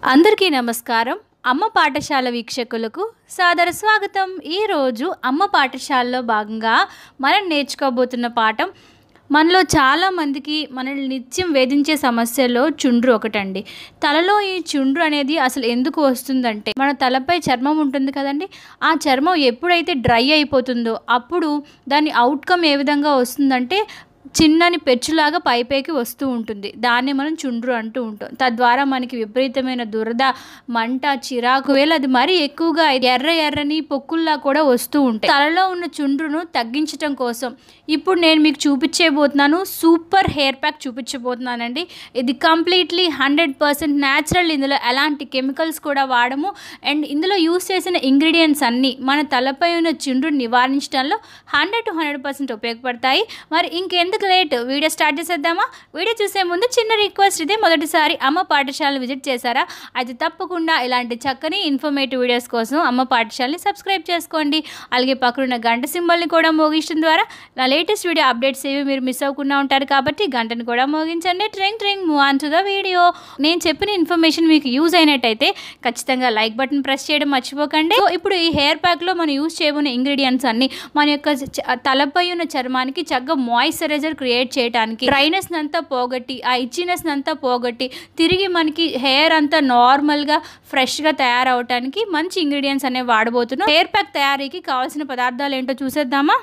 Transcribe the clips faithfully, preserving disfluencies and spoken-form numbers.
అందరికీ నమస్కారం. అమ్మ పాఠశాల వీక్షకులకు సాదర స్వాగతం. ఈరోజు అమ్మ పాఠశాలలో భాగంగా మనం నేర్చుకోబోతున్న పాఠం, మనలో చాలామందికి మనల్ని నిత్యం వేధించే సమస్యలో చుండ్రు ఒకటండి. తలలో ఈ చుండ్రు అనేది అసలు ఎందుకు వస్తుందంటే, మన తలపై చర్మం ఉంటుంది కదండి, ఆ చర్మం ఎప్పుడైతే డ్రై అయిపోతుందో అప్పుడు దాని అవుట్కమ్ ఏ విధంగా వస్తుందంటే చిన్నని పెచ్చులాగా పైపైకి వస్తూ ఉంటుంది. దాన్ని మనం చుండ్రు అంటూ ఉంటాం. తద్వారా మనకి విపరీతమైన దురద, మంట, చిరాకు, వేళ అది మరీ ఎక్కువగా ఎర్ర ఎర్రని పొక్కుల్లా కూడా వస్తూ ఉంటాయి. తలలో ఉన్న చుండ్రును తగ్గించడం కోసం ఇప్పుడు నేను మీకు చూపించబోతున్నాను సూపర్ హెయిర్ ప్యాక్ చూపించబోతున్నానండి. ఇది కంప్లీట్లీ హండ్రెడ్ పర్సెంట్ న్యాచురల్. ఇందులో ఎలాంటి కెమికల్స్ కూడా వాడము. అండ్ ఇందులో యూస్ చేసిన ఇంగ్రీడియంట్స్ అన్నీ మన తలపై ఉన్న చుండ్రుని నివారించడంలో హండ్రెడ్ టు హండ్రెడ్ పర్సెంట్ ఉపయోగపడతాయి. మరి ఇంకెందుకు లేట్, వీడియో స్టార్ట్ చేసేద్దామా? వీడియో చూసే ముందు చిన్న రిక్వెస్ట్, ఇదే మొదటిసారి అమ్మ పాఠశాలను విజిట్ చేశారా అయితే తప్పకుండా ఇలాంటి చక్కని ఇన్ఫర్మేటివ్ వీడియోస్ కోసం అమ్మ పాఠశాలని సబ్స్క్రైబ్ చేసుకోండి. అలాగే పక్కనున్న గంట సింబల్ని కూడా మోగించడం ద్వారా నా లేటెస్ట్ వీడియో అప్డేట్స్ ఏవి మీరు మిస్ అవ్వకుండా ఉంటారు. కాబట్టి గంటను కూడా మోగించండి. ట్రింగ్ ట్రింగ్ move on to the video. నేను చెప్పిన ఇన్ఫర్మేషన్ మీకు యూజ్ అయినట్టయితే ఖచ్చితంగా లైక్ బటన్ ప్రెస్ చేయడం మర్చిపోకండి. సో ఇప్పుడు ఈ హెయిర్ ప్యాక్లో మనం యూజ్ చేయబోయే ఇంగ్రీడియంట్స్ అన్ని మన యొక్క తలపై ఉన్న చర్మానికి చక్కగా మాయిశ్చరైజర్ క్రియేట్ చేయడానికి, డ్రైనెస్ అంతా పోగొట్టి ఆ ఇచ్చినెస్ అంతా పోగొట్టి తిరిగి మనకి హెయిర్ అంతా నార్మల్గా ఫ్రెష్గా తయారవడానికి మంచి ఇంగ్రీడియంట్స్ అనేవి వాడబోతున్నాం. హెయిర్ ప్యాక్ తయారీకి కావాల్సిన పదార్థాలు ఏంటో చూసేద్దామా?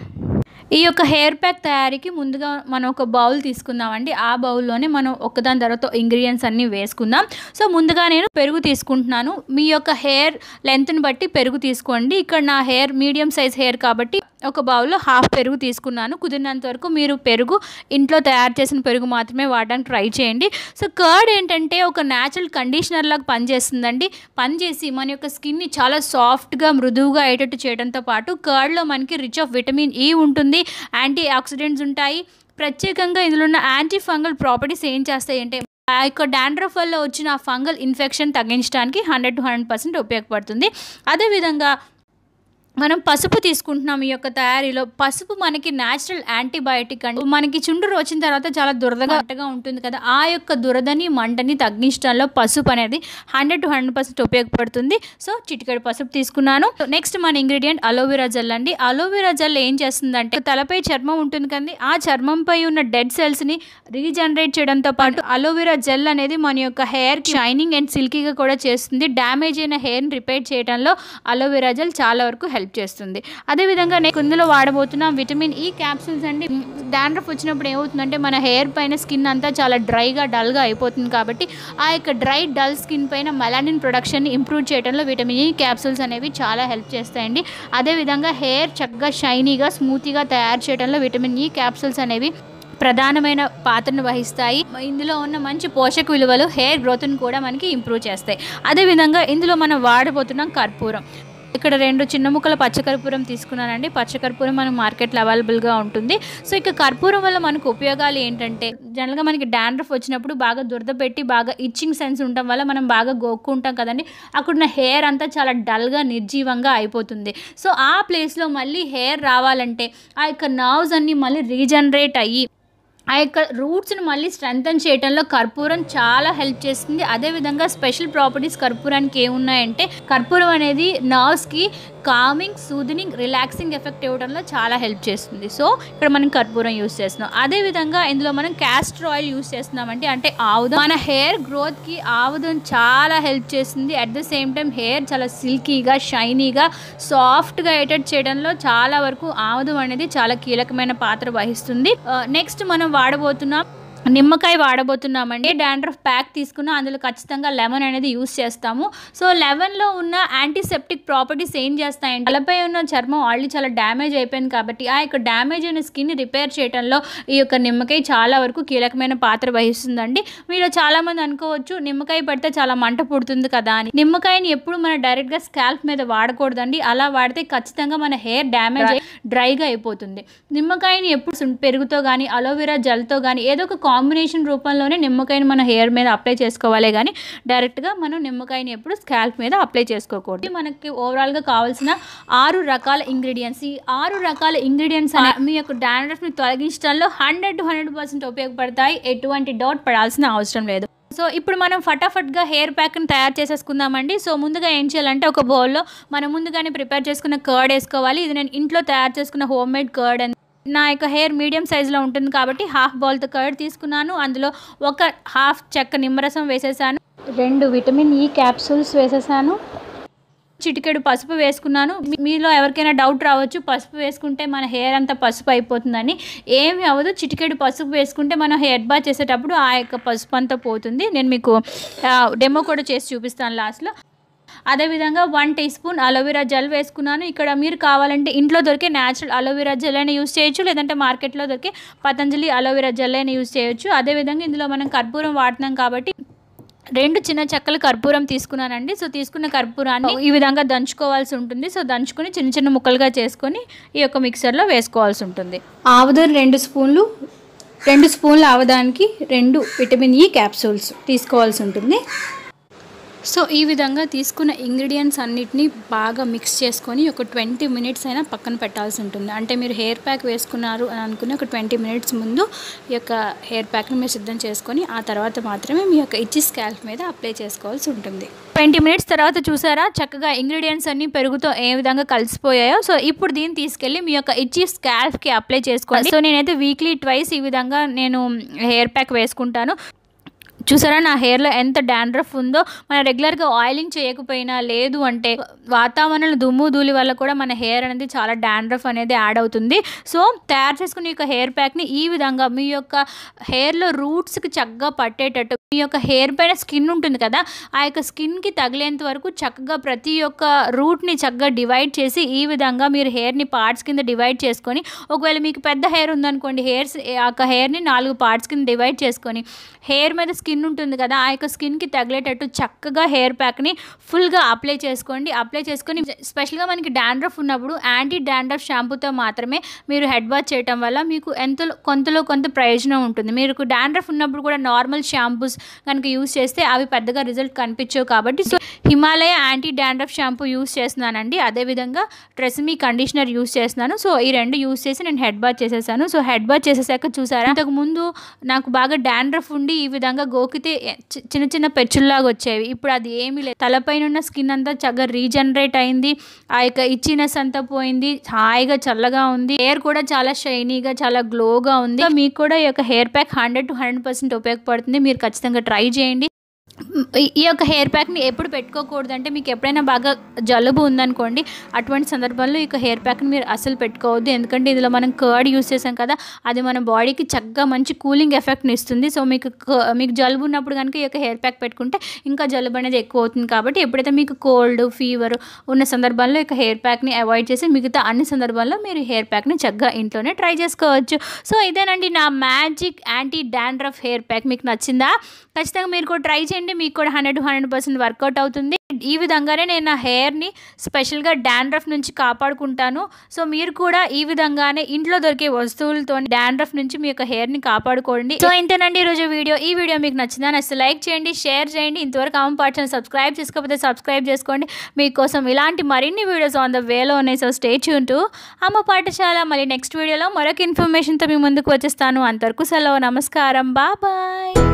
ఈ యొక్క హెయిర్ ప్యాక్ తయారీకి ముందుగా మనం ఒక బౌల్ తీసుకుందామండి. ఆ బౌల్లోనే మనం ఒకదాని తర్వాత ఇంగ్రీడియంట్స్ అన్నీ వేసుకుందాం. సో ముందుగా నేను పెరుగు తీసుకుంటున్నాను. మీ యొక్క హెయిర్ లెంత్ని బట్టి పెరుగు తీసుకోండి. ఇక్కడ నా హెయిర్ మీడియం సైజ్ హెయిర్ కాబట్టి ఒక బౌల్లో హాఫ్ పెరుగు తీసుకున్నాను. కుదిరినంత వరకు మీరు పెరుగు ఇంట్లో తయారు చేసిన పెరుగు మాత్రమే వాడడానికి ట్రై చేయండి. సో కర్డ్ ఏంటంటే ఒక న్యాచురల్ కండిషనర్ లాగా పనిచేస్తుందండి. పనిచేసి మన యొక్క స్కిన్ని చాలా సాఫ్ట్గా మృదువుగా అయ్యేటట్టు చేయడంతో పాటు కర్డ్లో మనకి రిచ్ ఆఫ్ విటమిన్ ఈ ఉంటుంది, యాంటీ ఆక్సిడెంట్స్ ఉంటాయి. ప్రత్యేకంగా ఇందులో ఉన్న యాంటీ ఫంగల్ ప్రాపర్టీస్ ఏం చేస్తాయి అంటే ఆ యొక్క డాండ్రఫ్ వల్ల వచ్చిన ఫంగల్ ఇన్ఫెక్షన్ తగ్గించడానికి హండ్రెడ్ టు హండ్రెడ్ పర్సెంట్ ఉపయోగపడుతుంది. అదేవిధంగా మనం పసుపు తీసుకుంటున్నాం. ఈ యొక్క తయారీలో పసుపు మనకి న్యాచురల్ యాంటీబయాటిక్ అండి. మనకి చుండ్రు వచ్చిన తర్వాత చాలా దురదగా ఉంటుంది కదా, ఆ యొక్క దురదని మంటని తగ్గించడంలో పసుపు అనేది హండ్రెడ్ టు హండ్రెడ్ పర్సెంట్ ఉపయోగపడుతుంది. సో చిటికెడు పసుపు తీసుకున్నాను. నెక్స్ట్ మన ఇంగ్రీడియంట్ అలోవెరా జెల్ అండి. అలోవెరా జెల్ ఏం చేస్తుందంటే తలపై చర్మం ఉంటుంది కదా, ఆ చర్మంపై ఉన్న డెడ్ సెల్స్ని రీజనరేట్ చేయడంతో పాటు అలోవెరా జెల్ అనేది మన యొక్క హెయిర్ షైనింగ్ అండ్ సిల్కీగా కూడా చేస్తుంది. డ్యామేజ్ అయిన హెయిర్ని రిపేర్ చేయడంలో అలోవెరా జెల్ చాలా వరకు హెల్ప్ చేస్తుంది. అదేవిధంగా నేను ఇందులో వాడబోతున్నాం విటమిన్ ఈ క్యాప్సూల్స్ అండి. డాండ్రఫ్ వచ్చినప్పుడు ఏమవుతుందంటే మన హెయిర్ పైన స్కిన్ అంతా చాలా డ్రైగా డల్గా అయిపోతుంది. కాబట్టి ఆ యొక్క డ్రై డల్ స్కిన్ పైన మెలానిన్ ప్రొడక్షన్ని ఇంప్రూవ్ చేయడంలో విటమిన్ ఈ క్యాప్సూల్స్ అనేవి చాలా హెల్ప్ చేస్తాయండి. అదేవిధంగా హెయిర్ చక్కగా షైనీగా స్మూత్గా తయారు చేయడంలో విటమిన్ ఈ క్యాప్సూల్స్ అనేవి ప్రధానమైన పాత్రను వహిస్తాయి. ఇందులో ఉన్న మంచి పోషక విలువలు హెయిర్ గ్రోత్ని కూడా మనకి ఇంప్రూవ్ చేస్తాయి. అదేవిధంగా ఇందులో మనం వాడబోతున్నాం కర్పూరం. ఇక్కడ రెండు చిన్న ముక్కల పచ్చకర్పూరం తీసుకున్నానండి. పచ్చకర్పూరం మనకు మార్కెట్లో అవైలబుల్గా ఉంటుంది. సో ఇక కర్పూరం వల్ల మనకు ఉపయోగాలు ఏంటంటే, జనరల్గా మనకి డాండ్రఫ్ వచ్చినప్పుడు బాగా దురద పెట్టి బాగా ఇచ్చింగ్ సెన్స్ ఉండటం వల్ల మనం బాగా గోక్కుంటాం కదండి, అక్కడున్న హెయిర్ అంతా చాలా డల్గా నిర్జీవంగా అయిపోతుంది. సో ఆ ప్లేస్లో మళ్ళీ హెయిర్ రావాలంటే ఆ యొక్క నర్వ్స్ అన్నీ మళ్ళీ రీజనరేట్ అయ్యి ఆ యొక్క రూట్స్ని మళ్ళీ స్ట్రెంథన్ చేయడంలో కర్పూరం చాలా హెల్ప్ చేస్తుంది. అదేవిధంగా స్పెషల్ ప్రాపర్టీస్ కర్పూరానికి ఏమున్నాయంటే, కర్పూరం అనేది నర్వ్స్కి కామింగ్, సూదనింగ్, రిలాక్సింగ్ ఎఫెక్ట్ ఇవ్వడంలో చాలా హెల్ప్ చేస్తుంది. సో ఇక్కడ మనం కర్పూరం యూస్ చేస్తున్నాం. అదేవిధంగా ఇందులో మనం క్యాస్టర్ ఆయిల్ యూస్ చేస్తున్నామంటే అంటే ఆముదం. మన హెయిర్ గ్రోత్కి ఆముదం చాలా హెల్ప్ చేస్తుంది. At the same time hair చాలా సిల్కీగా, షైనీగా, సాఫ్ట్గా అయ్యేటట్టు చేయడంలో చాలా వరకు ఆముదం అనేది చాలా కీలకమైన పాత్ర వహిస్తుంది. నెక్స్ట్ మనం వాడబోతున్నాం నిమ్మకాయ వాడబోతున్నామండి. డాండ్రఫ్ ప్యాక్ తీసుకున్న అందులో ఖచ్చితంగా లెమన్ అనేది యూస్ చేస్తాము. సో లెమన్లో ఉన్న యాంటీసెప్టిక్ ప్రాపర్టీస్ ఏం చేస్తాయంటే, తలపై ఉన్న చర్మం ఆల్రెడీ చాలా డ్యామేజ్ అయిపోయింది కాబట్టి ఆ యొక్క డ్యామేజ్ అయిన స్కిన్ రిపేర్ చేయడంలో ఈ యొక్క నిమ్మకాయ చాలా వరకు కీలకమైన పాత్ర వహిస్తుందండి. మీరు చాలామంది అనుకోవచ్చు నిమ్మకాయ పడితే చాలా మంట పుడుతుంది కదా అని. నిమ్మకాయని ఎప్పుడు మనం డైరెక్ట్గా స్కాల్ప్ మీద వాడకూడదండి. అలా వాడితే ఖచ్చితంగా మన హెయిర్ డ్యామేజ్ అయ్యి డ్రైగా అయిపోతుంది. నిమ్మకాయని ఎప్పుడు పెరుగుతో కానీ అలోవెరా జెల్తో కానీ ఏదో ఒక కాంబినేషన్ రూపంలోనే నిమ్మకాయని మన హెయిర్ మీద అప్లై చేసుకోవాలి, కానీ డైరెక్ట్గా మనం నిమ్మకాయని ఎప్పుడు స్కాల్ప్ మీద అప్లై చేసుకోకూడదు. మనకి ఓవరాల్గా కావాల్సిన ఆరు రకాల ఇంగ్రీడియంట్స్. ఈ ఆరు రకాల ఇంగ్రీడియంట్స్ మీ యొక్క డాండ్రఫ్ని తొలగించడంలో హండ్రెడ్ టు హండ్రెడ్ పర్సెంట్ ఉపయోగపడతాయి. ఎటువంటి డౌట్ పడాల్సిన అవసరం లేదు. సో ఇప్పుడు మనం ఫటాఫట్గా హెయిర్ ప్యాక్ని తయారు చేసేసుకుందామండి. సో ముందుగా ఏం చేయాలంటే ఒక బౌల్లో మనం ముందుగానే ప్రిపేర్ చేసుకున్న కర్డ్ వేసుకోవాలి. ఇది నేను ఇంట్లో తయారు చేసుకున్న హోమ్ మేడ్ కర్డ్ అని. నా యొక్క హెయిర్ మీడియం సైజులో ఉంటుంది కాబట్టి హాఫ్ బౌల్తో కర్డ్ తీసుకున్నాను. అందులో ఒక హాఫ్ చెక్క నిమ్మరసం వేసేసాను, రెండు విటమిన్ ఈ క్యాప్సూల్స్ వేసేసాను, చిటికెడు పసుపు వేసుకున్నాను. మీలో ఎవరికైనా డౌట్ రావచ్చు, పసుపు వేసుకుంటే మన హెయిర్ అంతా పసుపు అయిపోతుందని. ఏమి అవ్వదు, చిటికెడు పసుపు వేసుకుంటే మనం హెయిర్ బాత్ చేసేటప్పుడు ఆ యొక్క పసుపు అంతా పోతుంది. నేను మీకు డెమో కూడా చేసి చూపిస్తాను లాస్ట్లో. అదేవిధంగా one teaspoon aloe vera gel వేసుకున్నాను. ఇక్కడ మీరు కావాలంటే ఇంట్లో దొరికే న్యాచురల్ అలోవెరా జెల్ అయినా యూస్ చేయొచ్చు, లేదంటే మార్కెట్లో దొరికే పతంజలి అలోవెరా జెల్ అయినా యూస్ చేయొచ్చు. అదేవిధంగా ఇందులో మనం కర్పూరం వాడుతున్నాం కాబట్టి రెండు చిన్న చెక్కలు కర్పూరం తీసుకున్నానండి. సో తీసుకున్న కర్పూరాన్ని ఈ విధంగా దంచుకోవాల్సి ఉంటుంది. సో దంచుకొని చిన్న చిన్న ముక్కలుగా చేసుకొని ఈ యొక్క మిక్సర్లో వేసుకోవాల్సి ఉంటుంది. ఆముదం రెండు స్పూన్లు రెండు స్పూన్ల ఆముదానికి రెండు విటమిన్ ఈ క్యాప్సూల్స్ తీసుకోవాల్సి ఉంటుంది. సో ఈ విధంగా తీసుకున్న ఇంగ్రీడియంట్స్ అన్నిటినీ బాగా మిక్స్ చేసుకొని ఒక ట్వంటీ మినిట్స్ అయినా పక్కన పెట్టాల్సి ఉంటుంది. అంటే మీరు హెయిర్ ప్యాక్ వేసుకున్నారు అని అనుకుని ఒక ట్వంటీ మినిట్స్ ముందు ఈ యొక్క హెయిర్ ప్యాక్ని మీరు సిద్ధం చేసుకొని ఆ తర్వాత మాత్రమే మీ యొక్క ఇచ్చి స్కాల్ప్ మీద అప్లై చేసుకోవాల్సి ఉంటుంది. ట్వంటీ మినిట్స్ తర్వాత చూసారా చక్కగా ఇంగ్రీడియంట్స్ అన్నీ పెరుగుతో ఏ విధంగా కలిసిపోయాయో. సో ఇప్పుడు దీన్ని తీసుకెళ్ళి మీ యొక్క ఇచ్చి స్కాల్ప్కి అప్లై చేసుకోండి. సో నేనైతే వీక్లీ ట్వైస్ ఈ విధంగా నేను హెయిర్ ప్యాక్ వేసుకుంటాను. చూసారా నా హెయిర్లో ఎంత డాండ్రఫ్ ఉందో. మనం రెగ్యులర్గా ఆయిలింగ్ చేయకపోయినా, లేదు అంటే వాతావరణంలో దుమ్ము ధూళి వల్ల కూడా మన హెయిర్ అనేది చాలా డాండ్రఫ్ అనేది యాడ్ అవుతుంది. సో తయారు చేసుకునే యొక్క హెయిర్ ప్యాక్ని ఈ విధంగా మీ యొక్క హెయిర్లో రూట్స్కి చక్కగా పట్టేటట్టు, మీ యొక్క హెయిర్ పైన స్కిన్ ఉంటుంది కదా, ఆ యొక్క స్కిన్కి తగిలేంత వరకు చక్కగా ప్రతి ఒక్క రూట్ని చక్కగా డివైడ్ చేసి ఈ విధంగా మీరు హెయిర్ని పార్ట్స్ కింద డివైడ్ చేసుకొని, ఒకవేళ మీకు పెద్ద హెయిర్ ఉందనుకోండి, హెయిర్స్ ఆ యొక్క హెయిర్ని నాలుగు పార్ట్స్ కింద డివైడ్ చేసుకొని హెయిర్ మీద స్కిన్ ఉంటుంది కదా, ఆ యొక్క స్కిన్కి తగిలేటట్టు చక్కగా హెయిర్ ప్యాక్ని ఫుల్గా అప్లై చేసుకోండి. అప్లై చేసుకొని స్పెషల్గా మనకి డాండ్రఫ్ ఉన్నప్పుడు యాంటీ డాండ్రఫ్ షాంపూతో మాత్రమే మీరు హెడ్ బాత్ చేయడం వల్ల మీకు ఎంతో కొంతలో కొంత ప్రయోజనం ఉంటుంది. మీకు డాండ్రఫ్ ఉన్నప్పుడు కూడా నార్మల్ షాంపూస్ కనుక యూస్ చేస్తే అవి పెద్దగా రిజల్ట్ కనిపించవు కాబట్టి so Himalaya anti dandruff shampoo use చేస్తున్నానండి. అదేవిధంగా ట్రెస్మీ కండిషనర్ యూస్ చేస్తున్నాను. సో ఈ రెండు యూస్ చేసి నేను హెడ్ బాత్ చేసేసాను. సో హెడ్ బాత్ చేసేసాక చూసారా ఇంతకు ముందు నాకు బాగా డాండ్రఫ్ ఉండి ఈ విధంగా గోకితే చిన్న చిన్న పెచ్చుల్లాగా వచ్చేవి. ఇప్పుడు అది ఏమీ లేదు. తలపైన ఉన్న స్కిన్ అంతా చక్కగా రీజనరేట్ అయింది. ఆ యొక్క ఇచ్చినెస్ అంతా పోయింది. హాయిగా చల్లగా ఉంది. హెయిర్ కూడా చాలా షైనీగా చాలా గ్లోగా ఉంది. మీకు కూడా ఈ యొక్క hair pack hundred to hundred percent ఉపయోగపడుతుంది. మీరు ఖచ్చితంగా ట్రై చేయండి. ఈ యొక్క హెయిర్ ప్యాక్ని ఎప్పుడు పెట్టుకోకూడదు అంటే మీకు ఎప్పుడైనా బాగా జలుబు ఉందనుకోండి, అటువంటి సందర్భంలో ఈ యొక్క హెయిర్ ప్యాక్ని మీరు అసలు పెట్టుకోవద్దు. ఎందుకంటే ఇందులో మనం కర్డ్ యూస్ చేసాం కదా, అది మన బాడీకి చక్కగా మంచి కూలింగ్ ఎఫెక్ట్ని ఇస్తుంది. సో మీకు మీకు జలుబు ఉన్నప్పుడు కనుక ఈ యొక్క హెయిర్ ప్యాక్ పెట్టుకుంటే ఇంకా జలుబు అనేది ఎక్కువ అవుతుంది. కాబట్టి ఎప్పుడైతే మీకు కోల్డ్ ఫీవర్ ఉన్న సందర్భంలో ఈ యొక్క హెయిర్ ప్యాక్ని అవాయిడ్ చేసి మిగతా అన్ని సందర్భాల్లో మీరు హెయిర్ ప్యాక్ని చక్కగా ఇంట్లోనే ట్రై చేసుకోవచ్చు. సో ఇదేనండి నా magic anti dandruff hair pack. మీకు నచ్చిందా? ఖచ్చితంగా మీరు కూడా ట్రై చేయండి. మీకు కూడా hundred to hundred percent work out అవుతుంది. ఈ విధంగానే నేను నా హెయిర్ని స్పెషల్గా డాండ్రఫ్ నుంచి కాపాడుకుంటాను. సో మీరు కూడా ఈ విధంగానే ఇంట్లో దొరికే వస్తువులతో డాండ్రఫ్ నుంచి మీ యొక్క హెయిర్ని కాపాడుకోండి. సో ఇంతేనండి ఈరోజు వీడియో. ఈ వీడియో మీకు నచ్చిందా? నచ్చితే లైక్ చేయండి, షేర్ చేయండి. ఇంతవరకు అమ్మ పాఠశాల సబ్స్క్రైబ్ చేసుకోకపోతే సబ్స్క్రైబ్ చేసుకోండి. మీకోసం ఇలాంటి మరిన్ని వీడియోస్ ఆన్ ద వేలో ఉన్నాయి. సో స్టే ట్యూన్ టు అమ్మ పాఠశాల. మళ్ళీ నెక్స్ట్ వీడియోలో మరొక ఇన్ఫర్మేషన్తో మీ ముందుకు వచ్చేస్తాను. అంతవరకు సెలవు, నమస్కారం, బాయ్.